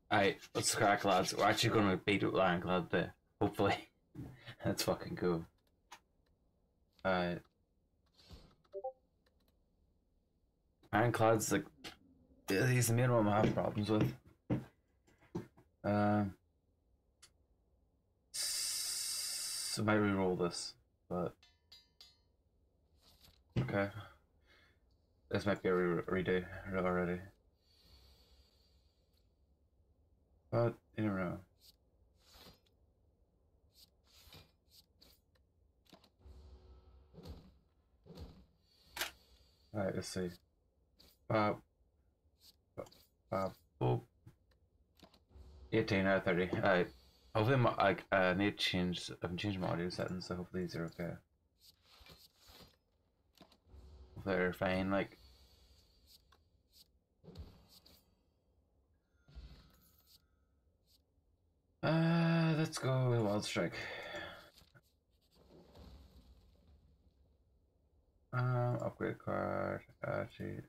Alright, let's crack, lads. We're actually going to beat up Ironclad there. Hopefully. That's fucking cool. Alright. Ironclad's like... He's the main one I have problems with. So I might re-roll this, but... Okay. This might be a redo already. But, you never know. Alright, let's see. Oh. 18 out of 30. Alright. Hopefully, I need to change. I've changed my audio settings, so hopefully these are okay. Hopefully they're fine, like. Let's go with Wild Strike. Upgrade card. Actually.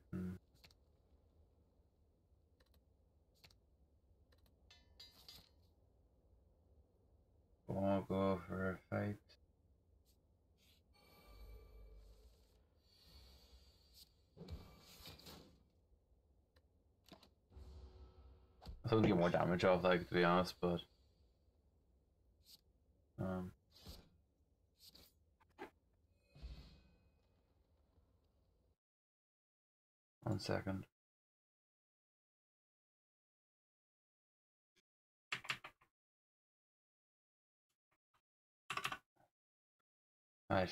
We'll go for a fight. I thought we'd get more damage off, like, to be honest, but 1 second. Right.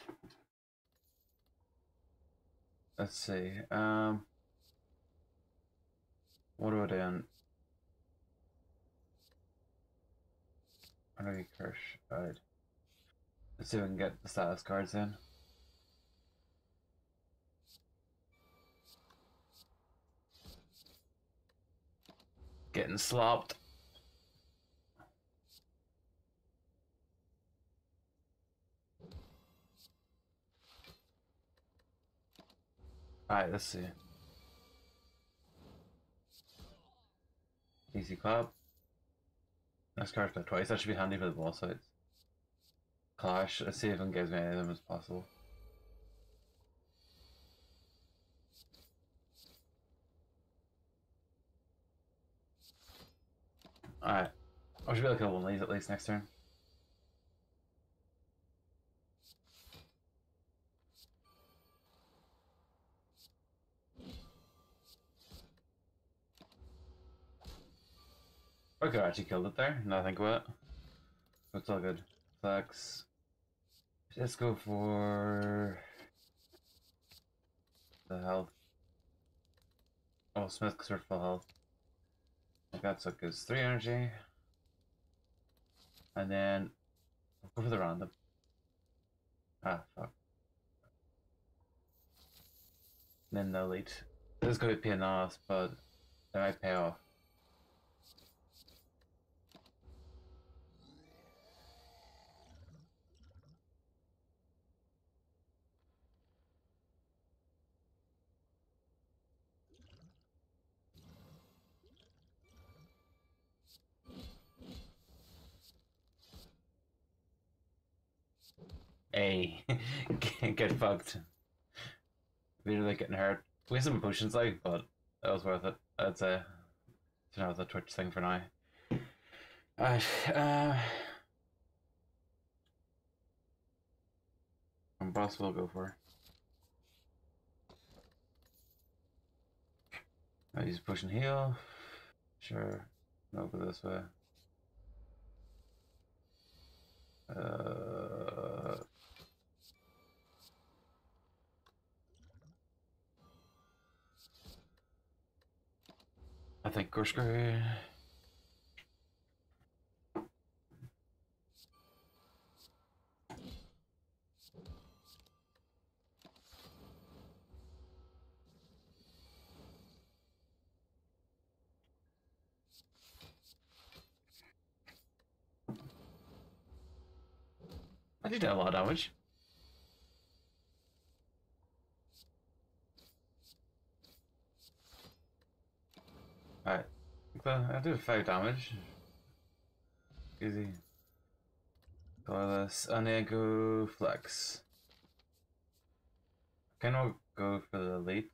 Let's see. What do I do on Honorary Kirsch? Right. Let's see if we can get the status cards in. Getting slopped. Alright, let's see. Easy clap. Next card play twice. That should be handy for the boss fights. Clash. Let's see if I can get as many of them as possible. Alright. I should be able to kill one of these at least next turn. I could actually killed it there, now I think about it. It's all good. Flex. Let's go for the health. Oh, Smith because we're full health. I got so goes 3 energy. And then I'll go for the random. Ah, fuck. And then the elite. This is going to be paying off, but it might pay off. Hey, get fucked. We're like getting hurt. We have some potions like, but that was worth it. I'd say. So now it's a Twitch thing for now. Alright, boss will go for. I use push and heal. Sure. No, go this way. I think Gorsker. I did a lot of damage. Alright. I did 5 damage. Easy. Colorless. And then go flex. Kind of go for the elite.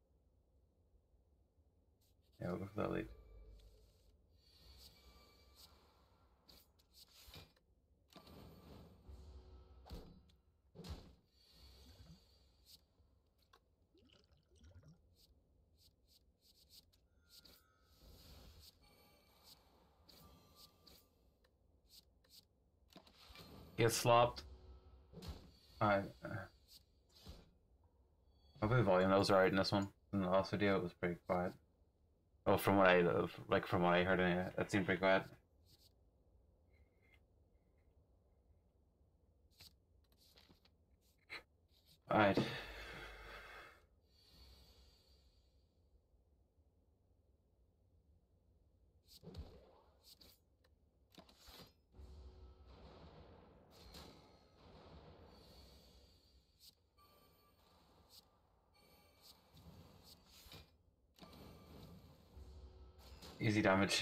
Yeah, we'll go for the elite. Get slopped. Alright. Hopefully the volume levels are right in this one. In the last video it was pretty quiet. Oh, from what I heard anyway, it seemed pretty quiet. Alright. Easy damage.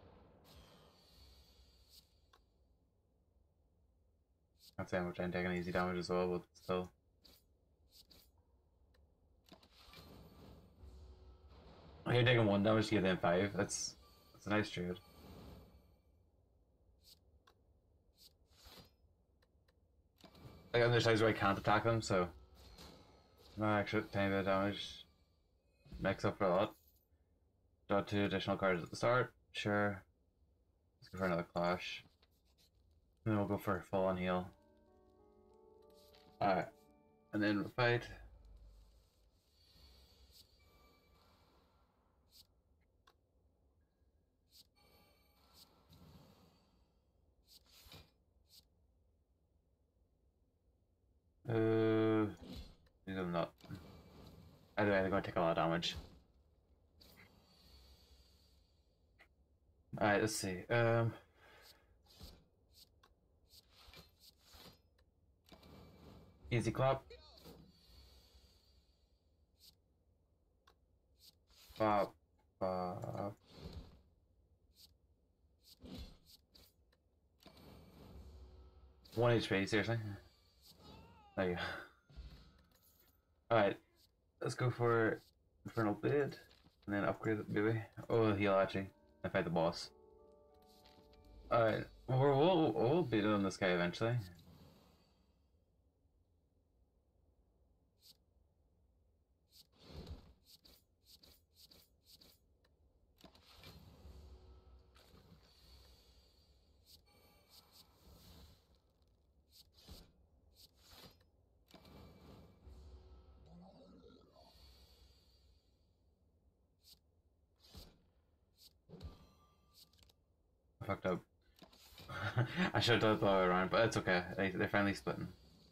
I'd say I'm trying to take an easy damage as well, but still. You're taking 1 damage to get in 5. That's a nice trade. Like, there's times where I can't attack them, so no extra tiny bit of damage makes up for a lot. Draw 2 additional cards at the start. Sure. Let's go for another clash. And then we'll go for a full on heal. Alright. And then we'll fight. These are not. Either way, they're going to take a lot of damage. Alright, let's see. Easy clap. Bop. Bop. One HP, seriously? There you go. Alright, let's go for Infernal Blade, and then upgrade it, maybe. Oh, heal actually, and fight the boss. Alright, we'll beat on this guy eventually. I fucked up. I should have done it the other way around, but it's okay. They're finally splitting.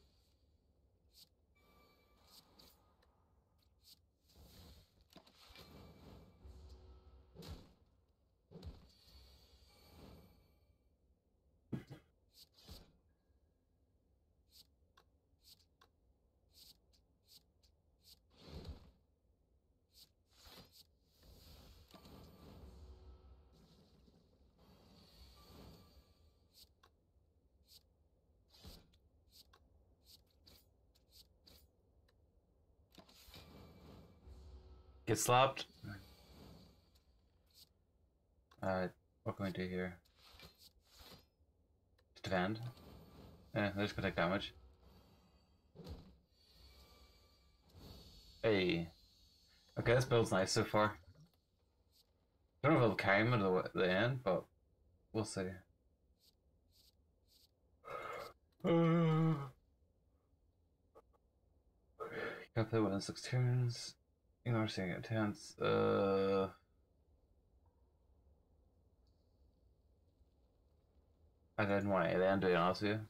Get slapped. What can we do here? Just defend. Yeah, they're just gonna take damage. Hey. Okay, this build's nice so far. Don't know if it'll carry him to the end, but we'll see. Can't play within 6 turns. Ignore seeing it tense. I didn't want to end, to be honest with you.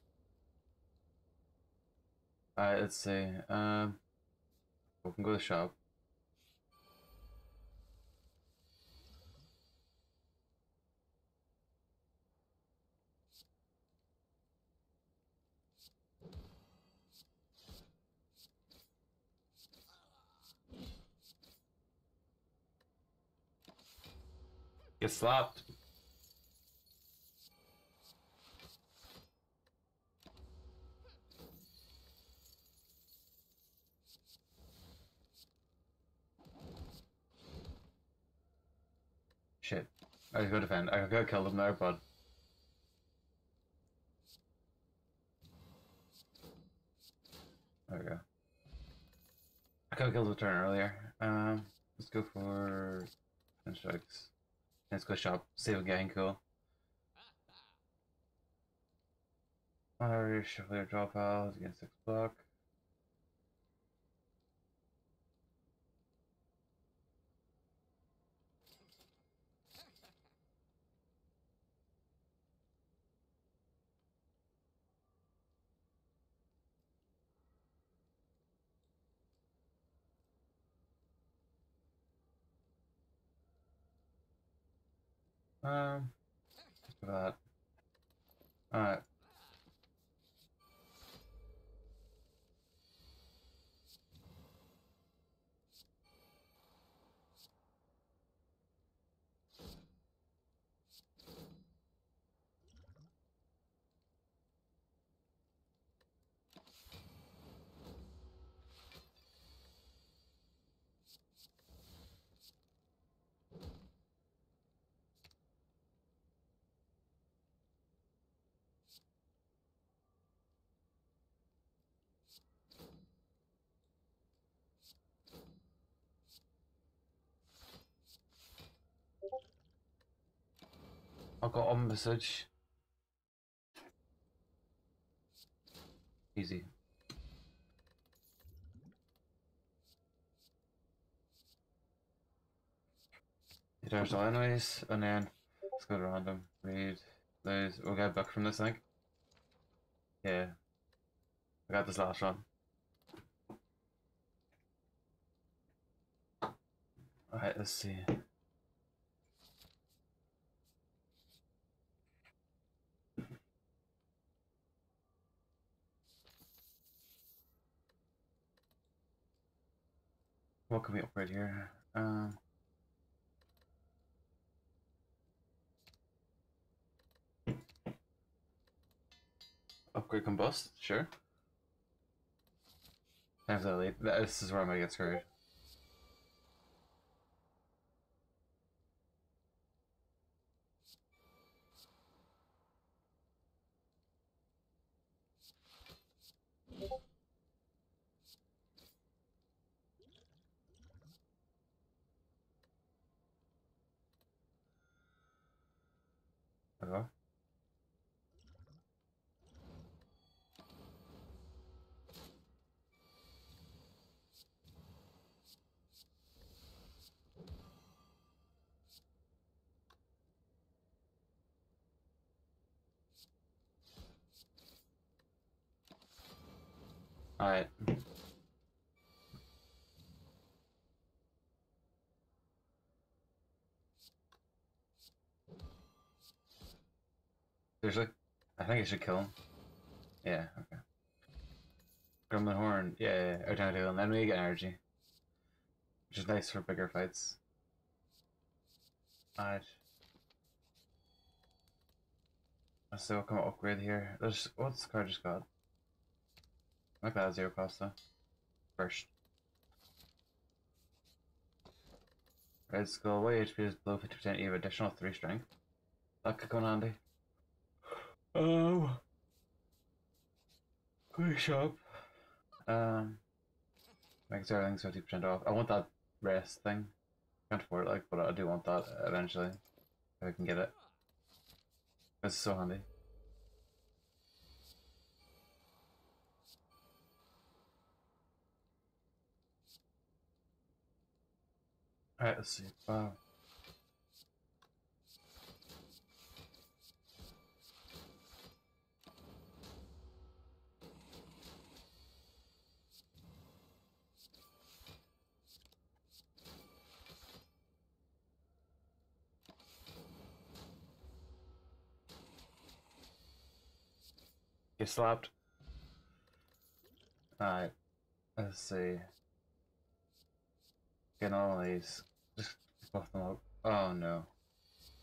Alright, let's see. We can go to the shop. Get slapped. Shit. I could go defend. I could kill them there, but there we go. I could have killed the turn earlier. Let's go for 10 strikes. Let's go shop. See if we can get anything cool. Shuffle your draw piles against 6 block. Just for that. Alright. I'll go on message. Easy. There's all anyways, and then let's go to random. Read. We'll get back from this, I think. Yeah. I got this last one. Alright, let's see. What can we upgrade here? Upgrade combust, sure. Absolutely. This is where I'm gonna get screwed. Okay. Alright. Seriously? I think I should kill him. Yeah, okay. Gremlin Horn, yeah, every time I do, and then we get energy. Which is nice for bigger fights. Alright. Let's see what kind of upgrade here. What's the card just got? I like that 0 cost though. First. Red Skull, white HP is below 50%, you have additional 3 strength. That could come in handy. Quick shop. Makes everything's 50% off. I want that rest thing. Can't afford it, like, but I do want that eventually. If I can get it. It's so handy. Alright, let's see. Wow. Get slapped. Alright, let's see. Get all these. Just buff them up. Oh no.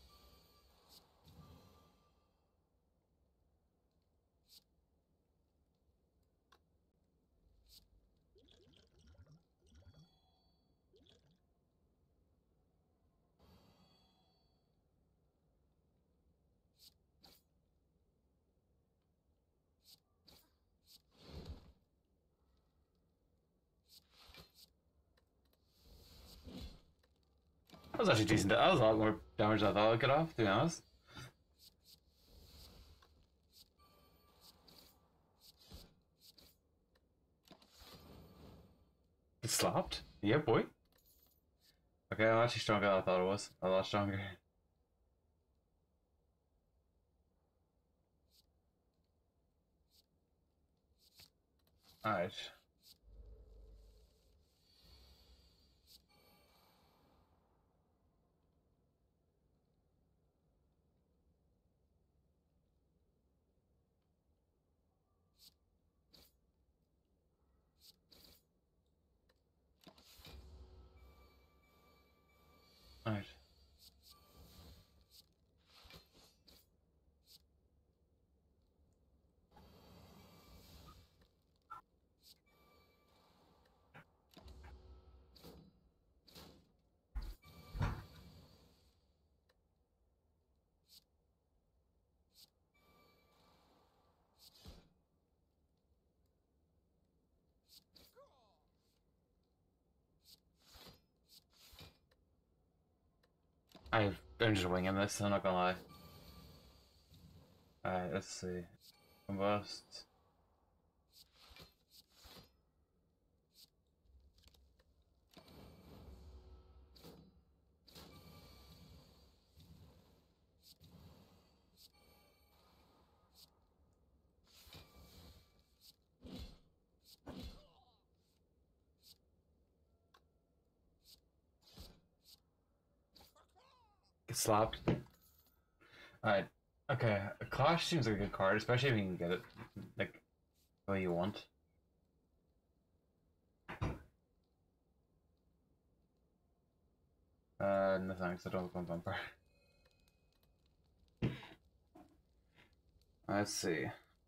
That was actually decent. That was a lot more damage than I thought I'd get off, to be honest. It slapped? Yeah, boy. Okay, I'm actually stronger than I thought it was. A lot stronger. Alright. Alright. I'm just winging this, I'm not gonna lie. Alright, let's see. Combust. Get slapped. Alright. Okay, a Clash seems like a good card, especially if you can get it like the way you want. No thanks, I don't want bumper. Let's see.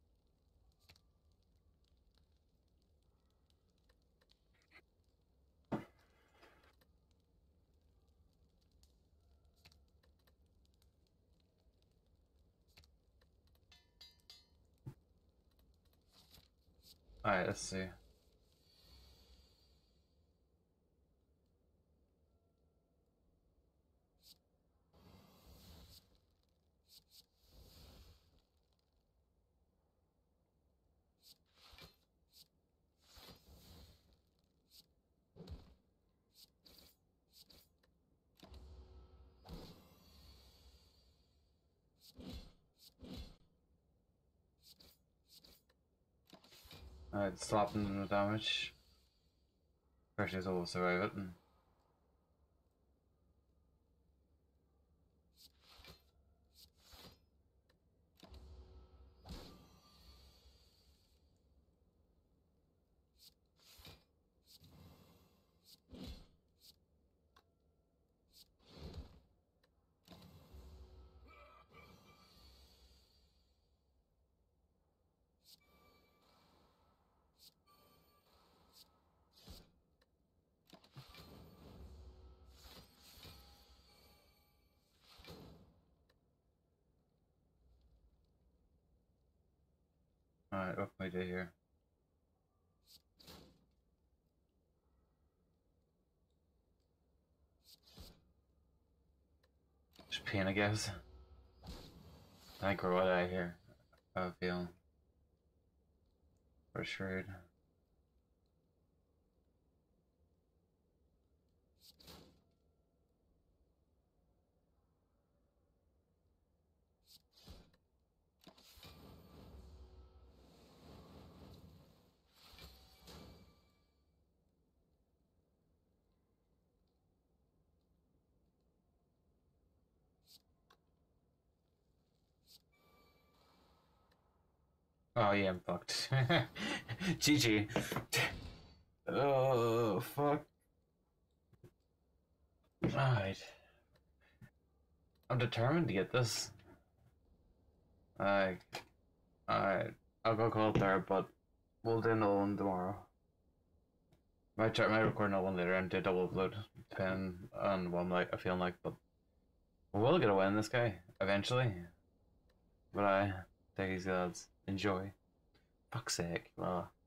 Alright, let's see. Alright, slapping the damage. Precious will survive it. And... Alright, what can we do here? Just pain, I guess. I think we're what out here. I feel. We're shrewd. Oh yeah, I'm fucked. GG. Oh fuck. Alright. I'm determined to get this. Alright. I'll go call it there, but we'll do another one tomorrow. Might record another one later and do a double upload, depending on what I'm feeling like, but we'll get a win this guy eventually. But take these guys. Enjoy. Fuck's sake. Well.